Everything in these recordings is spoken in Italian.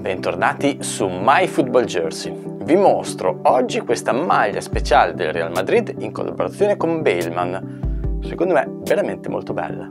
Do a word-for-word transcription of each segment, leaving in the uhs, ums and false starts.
Bentornati su MyFootballJersey. Vi mostro oggi questa maglia speciale del Real Madrid in collaborazione con Bailman. Secondo me veramente molto bella.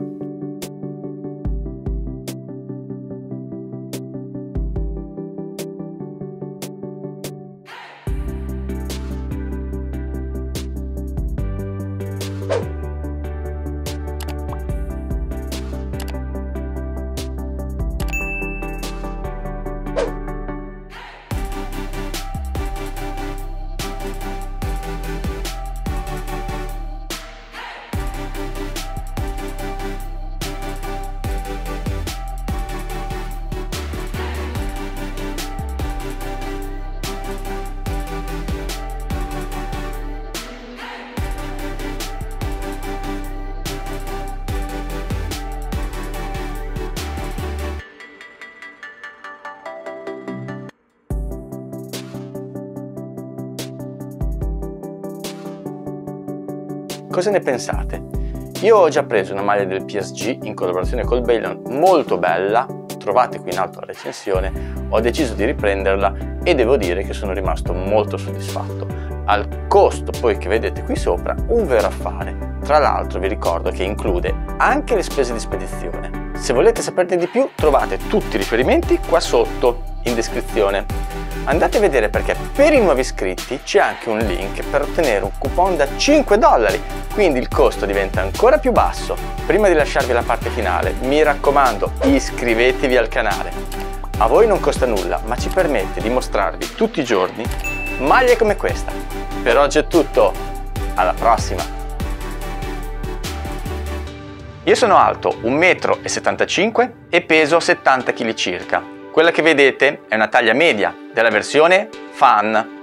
Cosa ne pensate? Io ho già preso una maglia del P S G in collaborazione col Bailman molto bella, trovate qui in alto la recensione, ho deciso di riprenderla e devo dire che sono rimasto molto soddisfatto. Al costo poi che vedete qui sopra, un vero affare. Tra l'altro vi ricordo che include anche le spese di spedizione. Se volete saperne di più trovate tutti i riferimenti qua sotto in descrizione. Andate a vedere perché per i nuovi iscritti c'è anche un link per ottenere un coupon da cinque dollari, quindi il costo diventa ancora più basso. Prima di lasciarvi la parte finale, mi raccomando, iscrivetevi al canale. A voi non costa nulla, ma ci permette di mostrarvi tutti i giorni maglie come questa. Per oggi è tutto, alla prossima! Io sono alto un metro e settantacinque e peso settanta chili circa. Quella che vedete è una taglia media della versione Fan.